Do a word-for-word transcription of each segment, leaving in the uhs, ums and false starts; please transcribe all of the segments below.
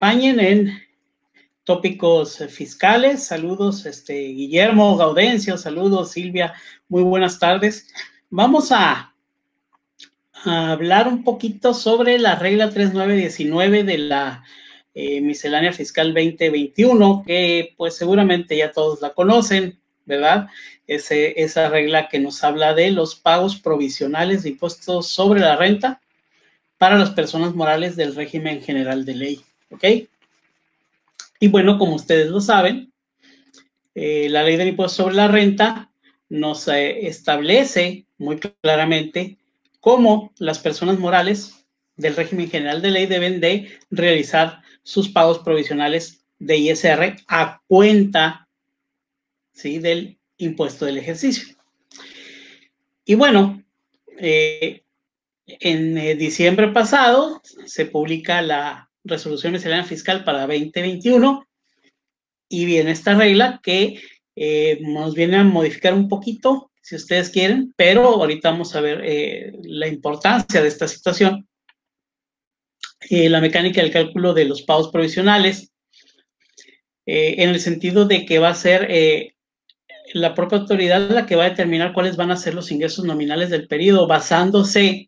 acompañen en tópicos fiscales. Saludos, este, Guillermo, Gaudencio, saludos, Silvia, muy buenas tardes. Vamos a, a hablar un poquito sobre la regla tres mil novecientos diecinueve de la eh, miscelánea fiscal veinte veintiuno, que pues seguramente ya todos la conocen, ¿verdad? Ese, esa regla que nos habla de los pagos provisionales de impuestos sobre la renta para las personas morales del régimen general de ley, ¿ok? Y bueno, como ustedes lo saben, eh, la ley del impuesto sobre la renta nos eh, establece muy claramente cómo las personas morales del régimen general de ley deben de realizar sus pagos provisionales de I S R a cuenta, ¿sí?, del impuesto del ejercicio. Y bueno, eh, en eh, diciembre pasado se publica la resolución miscelánea fiscal para veinte veintiuno y viene esta regla que eh, nos viene a modificar un poquito, si ustedes quieren, pero ahorita vamos a ver eh, la importancia de esta situación. Eh, la mecánica del cálculo de los pagos provisionales, eh, en el sentido de que va a ser eh, la propia autoridad la que va a determinar cuáles van a ser los ingresos nominales del periodo, basándose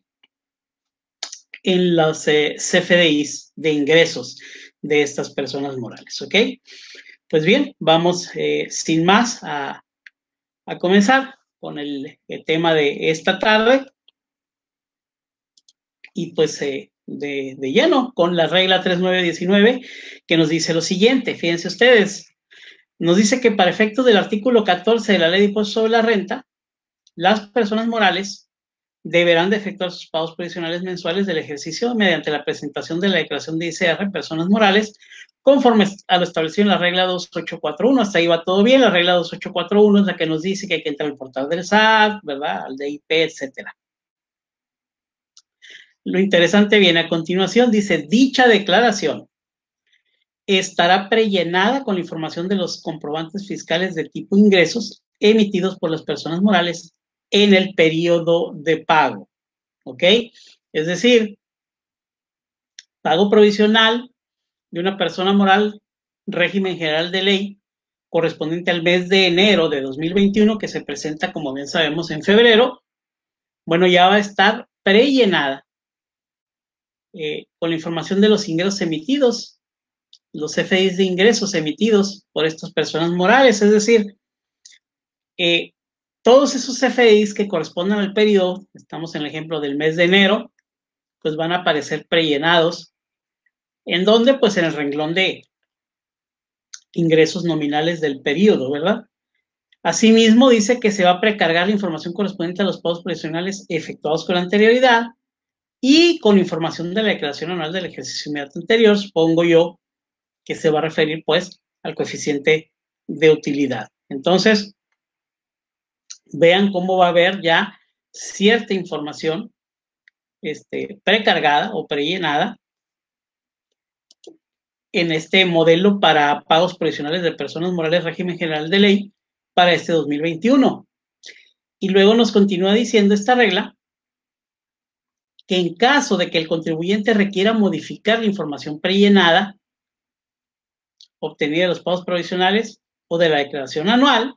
en los eh, C F D Is de ingresos de estas personas morales, ¿ok? Pues bien, vamos eh, sin más a, a comenzar con el, el tema de esta tarde y pues eh, de, de lleno con la regla tres mil novecientos diecinueve, que nos dice lo siguiente. Fíjense ustedes, nos dice que para efectos del artículo catorce de la ley de impuestos sobre la renta, las personas morales deberán de efectuar sus pagos provisionales mensuales del ejercicio mediante la presentación de la declaración de I S R, personas morales, conforme a lo establecido en la regla dos mil ochocientos cuarenta y uno. Hasta ahí va todo bien. La regla dos mil ochocientos cuarenta y uno es la que nos dice que hay que entrar al portal del S A T, ¿verdad?, al D I P, etcétera. Lo interesante viene a continuación. Dice, dicha declaración estará prellenada con la información de los comprobantes fiscales de tipo ingresos emitidos por las personas morales en el periodo de pago, ¿ok? Es decir, pago provisional de una persona moral, régimen general de ley, correspondiente al mes de enero de dos mil veintiuno, que se presenta, como bien sabemos, en febrero. Bueno, ya va a estar prellenada eh, con la información de los ingresos emitidos, los C F Is de ingresos emitidos por estas personas morales, es decir, eh, todos esos C F Is que corresponden al periodo, estamos en el ejemplo del mes de enero, pues van a aparecer prellenados. ¿En dónde? Pues en el renglón de ingresos nominales del periodo, ¿verdad? Asimismo, dice que se va a precargar la información correspondiente a los pagos provisionales efectuados con anterioridad y con información de la declaración anual del ejercicio inmediato anterior. Supongo yo que se va a referir, pues, al coeficiente de utilidad. Entonces, vean cómo va a haber ya cierta información este, precargada o prellenada en este modelo para pagos provisionales de personas morales régimen general de ley para este dos mil veintiuno. Y luego nos continúa diciendo esta regla que en caso de que el contribuyente requiera modificar la información prellenada obtenida de los pagos provisionales o de la declaración anual,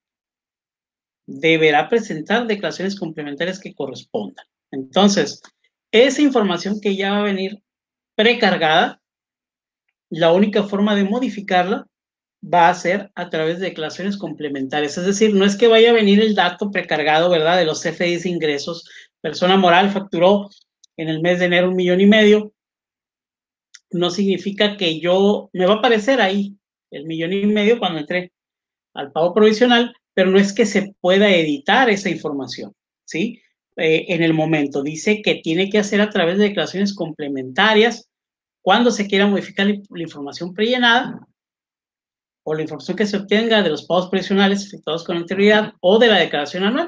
deberá presentar declaraciones complementarias que correspondan. Entonces, esa información que ya va a venir precargada, la única forma de modificarla va a ser a través de declaraciones complementarias. Es decir, no es que vaya a venir el dato precargado, ¿verdad?, de los C F Is de ingresos. Persona moral facturó en el mes de enero un millón y medio. No significa que yo, me va a aparecer ahí el millón y medio cuando entre al pago provisional, pero no es que se pueda editar esa información, ¿sí? Eh, en el momento. Dice que tiene que hacer a través de declaraciones complementarias cuando se quiera modificar la información prellenada o la información que se obtenga de los pagos provisionales efectuados con anterioridad o de la declaración anual.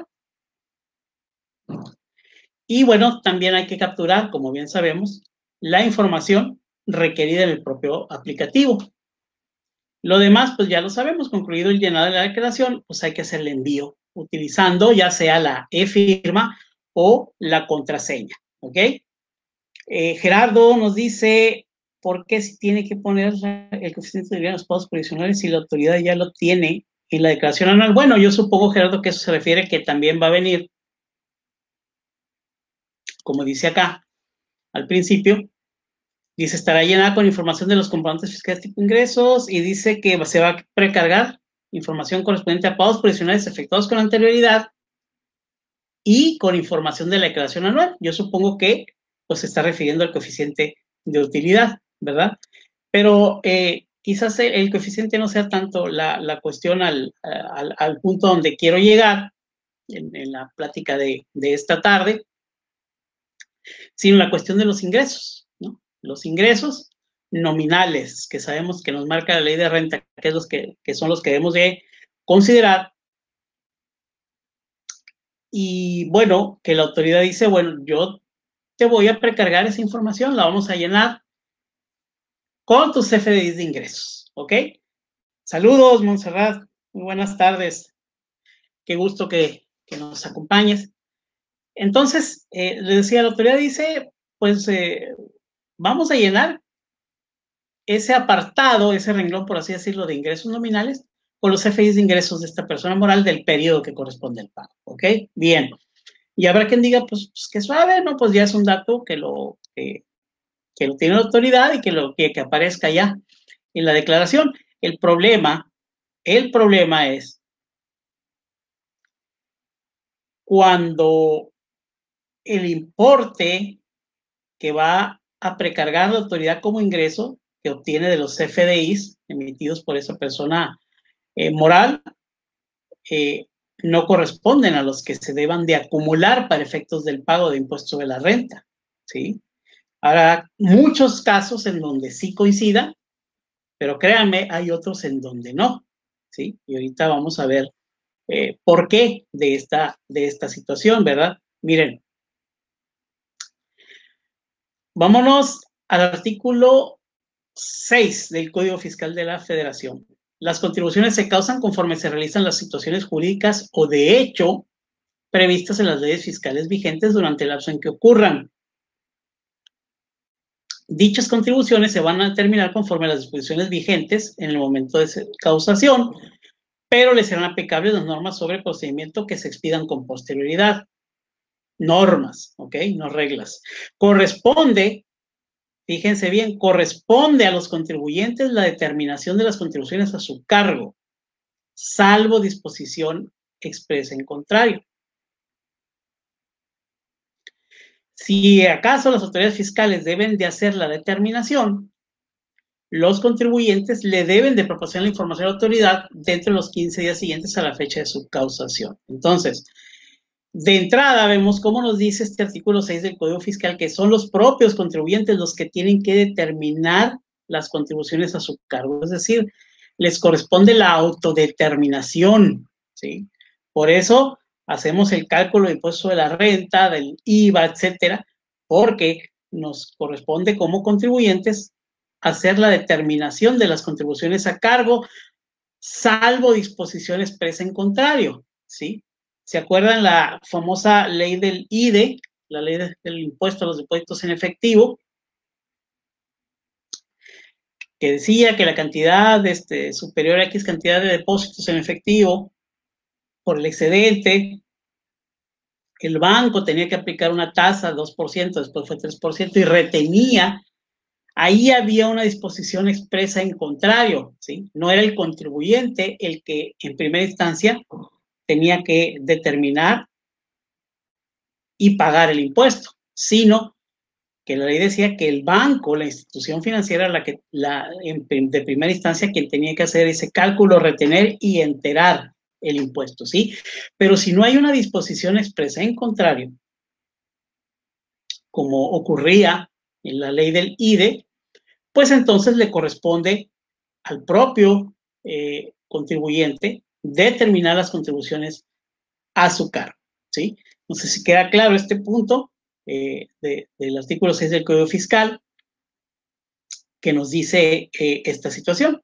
Y bueno, también hay que capturar, como bien sabemos, la información requerida en el propio aplicativo. Lo demás, pues ya lo sabemos, concluido el llenado de la declaración, pues hay que hacer el envío utilizando ya sea la e-firma o la contraseña, ¿ok? Eh, Gerardo nos dice, ¿por qué si tiene que poner el coeficiente de los pagos provisionales si la autoridad ya lo tiene en la declaración anual? Bueno, yo supongo, Gerardo, que eso se refiere que también va a venir, como dice acá, al principio, dice, estará llenada con información de los comprobantes fiscales tipo ingresos, y dice que se va a precargar información correspondiente a pagos provisionales efectuados con anterioridad y con información de la declaración anual. Yo supongo que pues se está refiriendo al coeficiente de utilidad, ¿verdad? Pero eh, quizás el coeficiente no sea tanto la, la cuestión al, al, al punto donde quiero llegar en, en la plática de, de esta tarde, sino la cuestión de los ingresos, ¿no? Los ingresos nominales, que sabemos que nos marca la ley de renta, que, es los que, que son los que debemos de considerar. Y bueno, que la autoridad dice, bueno, yo te voy a precargar esa información, la vamos a llenar con tus F D Is de ingresos, ¿ok? Saludos, Montserrat, muy buenas tardes, qué gusto que, que nos acompañes. Entonces, eh, le decía, la autoridad dice, pues eh, vamos a llenar ese apartado, ese renglón, por así decirlo, de ingresos nominales, con los F D Is de ingresos de esta persona moral del periodo que corresponde al pago, ¿ok? Bien. Y habrá quien diga, pues, pues que suave, ¿no? Pues ya es un dato que lo, que, que lo tiene la autoridad y que, lo, que, que aparezca ya en la declaración. El problema, el problema es cuando el importe que va a precargar la autoridad como ingreso que obtiene de los F D Is emitidos por esa persona eh, moral, eh, no corresponden a los que se deban de acumular para efectos del pago de impuesto sobre la renta, ¿sí? Habrá muchos casos en donde sí coincida, pero créanme, hay otros en donde no, ¿sí? Y ahorita vamos a ver eh, por qué de esta, de esta situación, ¿verdad? Miren, vámonos al artículo seis del Código Fiscal de la Federación. Las contribuciones se causan conforme se realizan las situaciones jurídicas o de hecho previstas en las leyes fiscales vigentes durante el lapso en que ocurran. Dichas contribuciones se van a determinar conforme a las disposiciones vigentes en el momento de causación, pero les serán aplicables las normas sobre procedimiento que se expidan con posterioridad. Normas, ¿ok? No reglas. Corresponde, fíjense bien, corresponde a los contribuyentes la determinación de las contribuciones a su cargo, salvo disposición expresa en contrario. Si acaso las autoridades fiscales deben de hacer la determinación, los contribuyentes le deben de proporcionar la información a la autoridad dentro de los quince días siguientes a la fecha de su causación. Entonces, de entrada vemos cómo nos dice este artículo seis del Código Fiscal que son los propios contribuyentes los que tienen que determinar las contribuciones a su cargo. Es decir, les corresponde la autodeterminación, ¿sí? Por eso hacemos el cálculo de impuesto de la renta, del I V A, etcétera, porque nos corresponde como contribuyentes hacer la determinación de las contribuciones a cargo, salvo disposición expresa en contrario, ¿sí? ¿Se acuerdan la famosa ley del I D E, la ley del impuesto a los depósitos en efectivo, que decía que la cantidad este, superior a X cantidad de depósitos en efectivo por el excedente, el banco tenía que aplicar una tasa dos por ciento, después fue tres por ciento y retenía? Ahí había una disposición expresa en contrario, ¿sí? No era el contribuyente el que en primera instancia tenía que determinar y pagar el impuesto, sino que la ley decía que el banco, la institución financiera, la que, la, de primera instancia, quien tenía que hacer ese cálculo, retener y enterar el impuesto, ¿sí? Pero si no hay una disposición expresa en contrario, como ocurría en la ley del I D E, pues entonces le corresponde al propio eh, contribuyente determinar las contribuciones a su cargo, ¿sí? No sé si queda claro este punto eh, de, del artículo seis del Código Fiscal que nos dice eh, esta situación.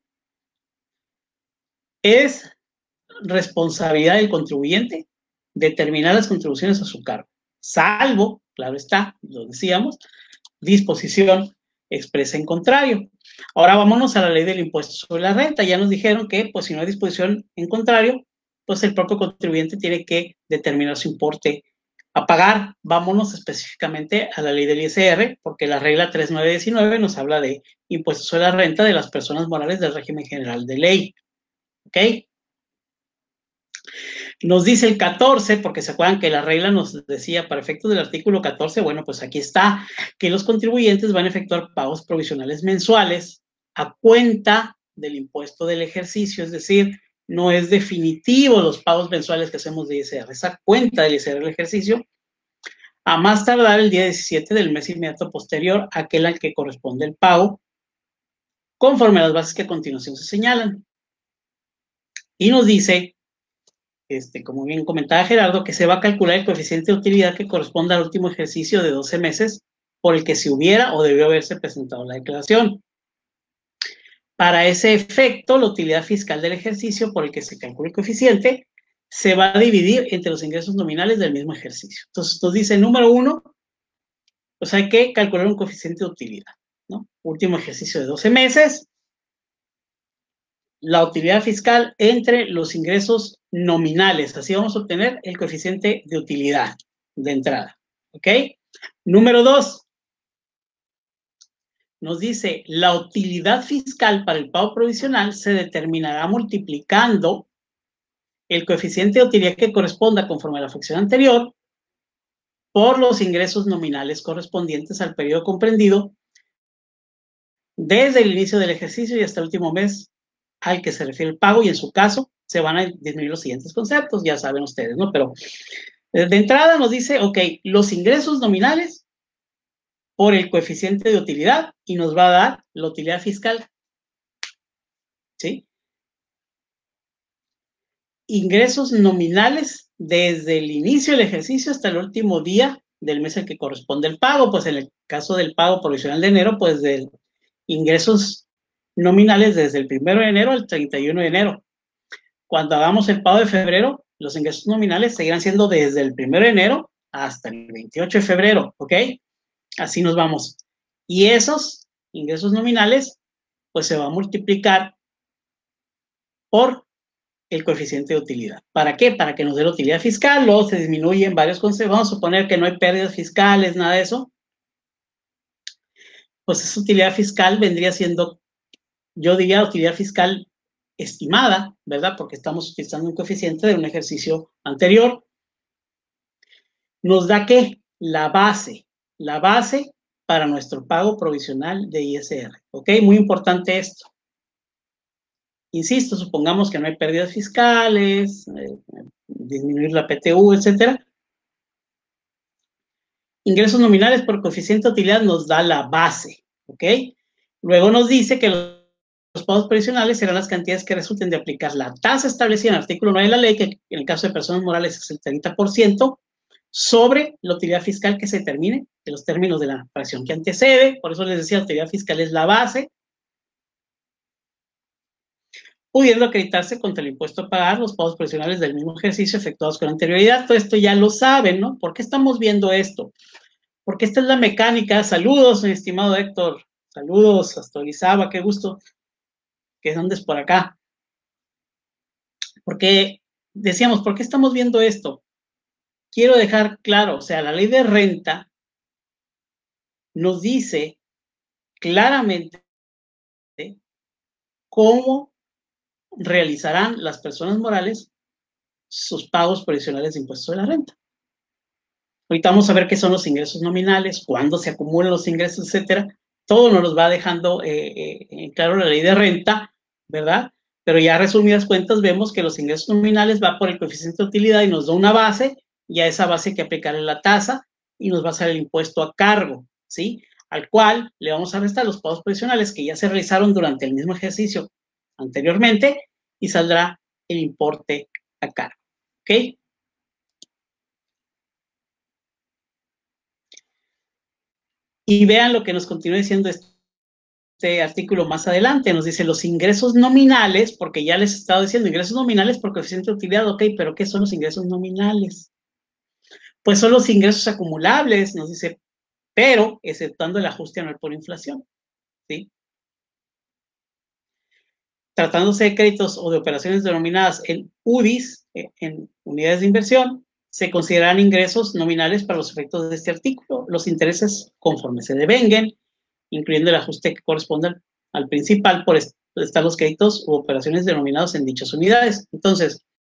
Es responsabilidad del contribuyente determinar las contribuciones a su cargo, salvo, claro está, lo decíamos, disposición expresa en contrario. Ahora vámonos a la ley del impuesto sobre la renta. Ya nos dijeron que, pues, si no hay disposición en contrario, pues el propio contribuyente tiene que determinar su importe a pagar. Vámonos específicamente a la ley del I S R, porque la regla tres nueve diecinueve nos habla de impuestos sobre la renta de las personas morales del régimen general de ley. ¿Ok? Nos dice el catorce, porque se acuerdan que la regla nos decía para efectos del artículo catorce, bueno, pues aquí está, que los contribuyentes van a efectuar pagos provisionales mensuales a cuenta del impuesto del ejercicio, es decir, no es definitivo los pagos mensuales que hacemos de I S R, esa cuenta del I S R del ejercicio, a más tardar el día diecisiete del mes inmediato posterior, aquel al que corresponde el pago, conforme a las bases que a continuación se señalan. Y nos dice, este, como bien comentaba Gerardo, que se va a calcular el coeficiente de utilidad que corresponda al último ejercicio de doce meses por el que se hubiera o debió haberse presentado la declaración. Para ese efecto, la utilidad fiscal del ejercicio por el que se calcula el coeficiente se va a dividir entre los ingresos nominales del mismo ejercicio. Entonces, nos dice, número uno, pues hay que calcular un coeficiente de utilidad, ¿no? Último ejercicio de doce meses, la utilidad fiscal entre los ingresos nominales. Así vamos a obtener el coeficiente de utilidad de entrada, ¿ok? Número dos, nos dice, la utilidad fiscal para el pago provisional se determinará multiplicando el coeficiente de utilidad que corresponda conforme a la fracción anterior por los ingresos nominales correspondientes al periodo comprendido desde el inicio del ejercicio y hasta el último mes al que se refiere el pago, y en su caso se van a disminuir los siguientes conceptos, ya saben ustedes, ¿no? Pero de entrada nos dice, ok, los ingresos nominales por el coeficiente de utilidad y nos va a dar la utilidad fiscal, ¿sí? Ingresos nominales desde el inicio del ejercicio hasta el último día del mes al que corresponde el pago, pues en el caso del pago provisional de enero, pues de ingresos nominales desde el primero de enero al treinta y uno de enero. Cuando hagamos el pago de febrero, los ingresos nominales seguirán siendo desde el primero de enero hasta el veintiocho de febrero, ¿ok? Así nos vamos. Y esos ingresos nominales, pues se va a multiplicar por el coeficiente de utilidad. ¿Para qué? Para que nos dé la utilidad fiscal, luego se disminuyen varios conceptos. Vamos a suponer que no hay pérdidas fiscales, nada de eso. Pues esa utilidad fiscal vendría siendo, yo diría, utilidad fiscal estimada, ¿verdad? Porque estamos utilizando un coeficiente de un ejercicio anterior. ¿Nos da qué? La base, la base para nuestro pago provisional de I S R, ¿ok? Muy importante esto. Insisto, supongamos que no hay pérdidas fiscales, eh, disminuir la P T U, etcétera. Ingresos nominales por coeficiente de utilidad nos da la base, ¿ok? Luego nos dice que los Los pagos provisionales serán las cantidades que resulten de aplicar la tasa establecida en el artículo nueve de la ley, que en el caso de personas morales es el treinta por ciento, sobre la utilidad fiscal que se determine en los términos de la fracción que antecede. Por eso les decía, la utilidad fiscal es la base, pudiendo acreditarse contra el impuesto a pagar los pagos provisionales del mismo ejercicio efectuados con anterioridad. Todo esto ya lo saben, ¿no? ¿Por qué estamos viendo esto? Porque esta es la mecánica. Saludos, mi estimado Héctor. Saludos, hasta Orizaba, qué gusto que andes por acá. Porque decíamos, ¿por qué estamos viendo esto? Quiero dejar claro, o sea, la ley de renta nos dice claramente cómo realizarán las personas morales sus pagos provisionales de impuestos sobre la renta. Ahorita vamos a ver qué son los ingresos nominales, cuándo se acumulan los ingresos, etcétera. Todo nos los va dejando eh, eh, claro la ley de renta, ¿verdad? Pero ya resumidas cuentas vemos que los ingresos nominales va por el coeficiente de utilidad y nos da una base, y a esa base hay que aplicarle la tasa y nos va a salir el impuesto a cargo, ¿sí? Al cual le vamos a restar los pagos provisionales que ya se realizaron durante el mismo ejercicio anteriormente y saldrá el importe a cargo, ¿ok? Y vean lo que nos continúa diciendo este Este artículo más adelante, nos dice los ingresos nominales, porque ya les he estado diciendo ingresos nominales por coeficiente de utilidad, ok, pero ¿qué son los ingresos nominales? Pues son los ingresos acumulables, nos dice, pero exceptuando el ajuste anual por inflación. ¿sí? Tratándose de créditos o de operaciones denominadas en U D Is, en unidades de inversión, se consideran ingresos nominales para los efectos de este artículo. Los intereses, conforme se devenguen, incluyendo el ajuste que corresponde al principal, por estar los créditos u operaciones denominados en dichas unidades. Entonces,